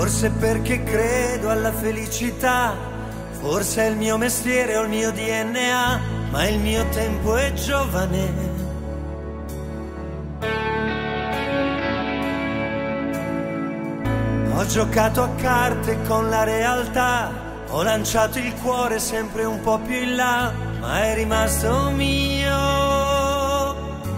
forse perché credo alla felicità, forse è il mio mestiere o il mio DNA, ma il mio tempo è giovane. Ho giocato a carte con la realtà, ho lanciato il cuore sempre un po' più in là, ma è rimasto mio.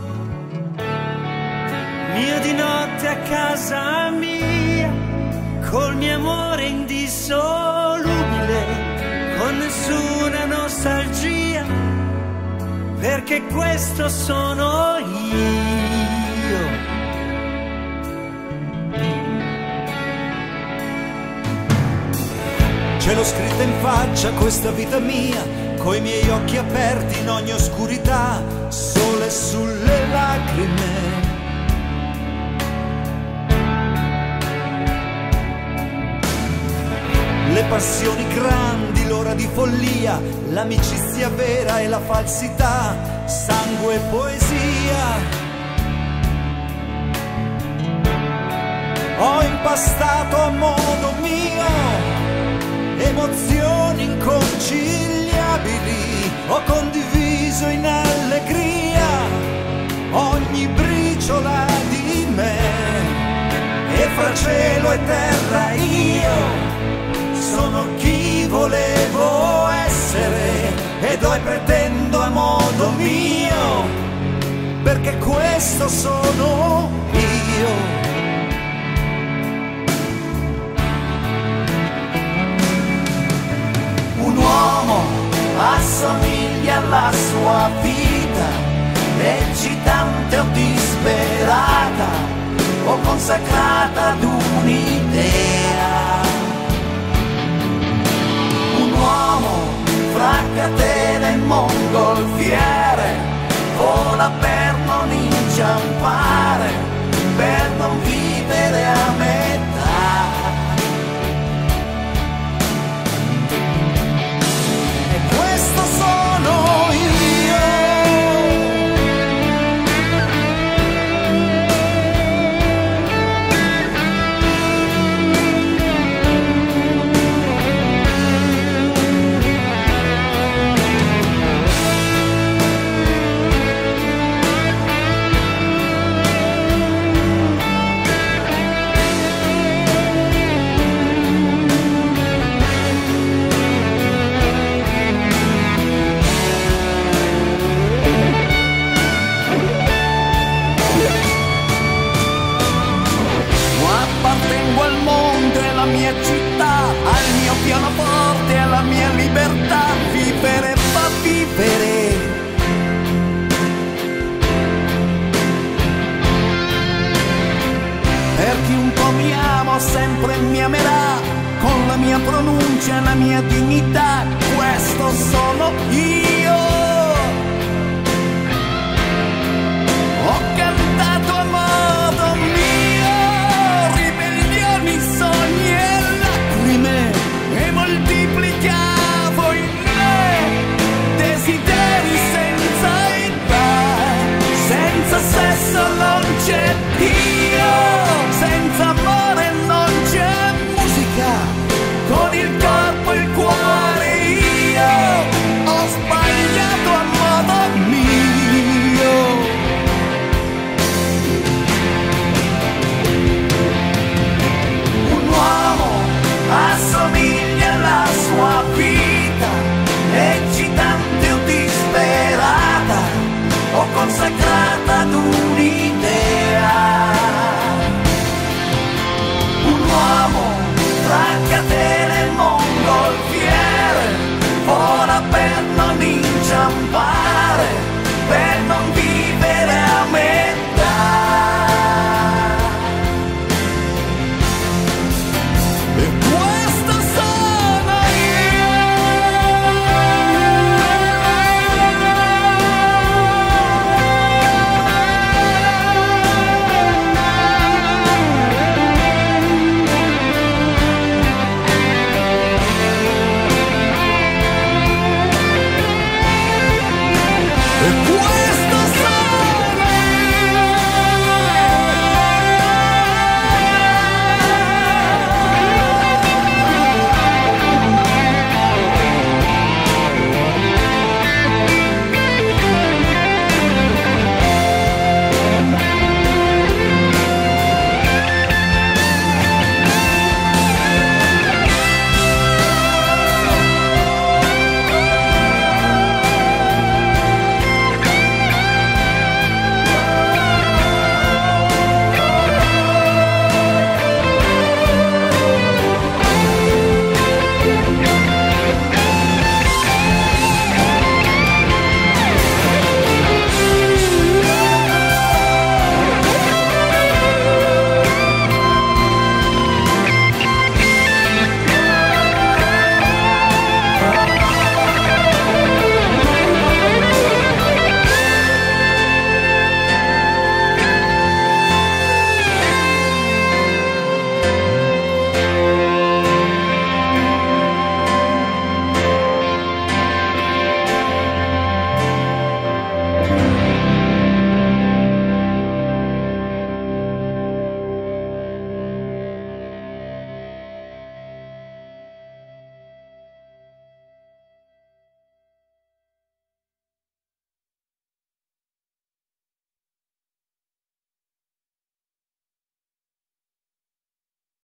Mio di notte a casa mia, col mio amore indissolubile, con nessuna nostalgia, perché questo sono io. Ce l'ho scritta in faccia questa vita mia, coi miei occhi aperti in ogni oscurità, sole sulle lacrime. Le passioni grandi, l'ora di follia, l'amicizia vera e la falsità, sangue e poesia. Ho impastato a modo mio emozioni inconciliabili, ho condiviso in allegria ogni briciola di me, e fra cielo e terra io sono chi volevo essere, ed ho e pretendo a modo mio, perché questo sono io. Un uomo assomiglia alla sua vita, eccitante o disperata o consacrata ad un'idea. Un uomo fra catene e mongolfiere vola per non inciampare, per non vivere a metà. Questo sono io. Appartengo al mondo e alla mia città, al mio pianoforte e alla mia libertà. Vivere fa vivere. Per chiunque mi amo sempre mi amerà, con la mia pronuncia e la mia dignità. Questo sono io.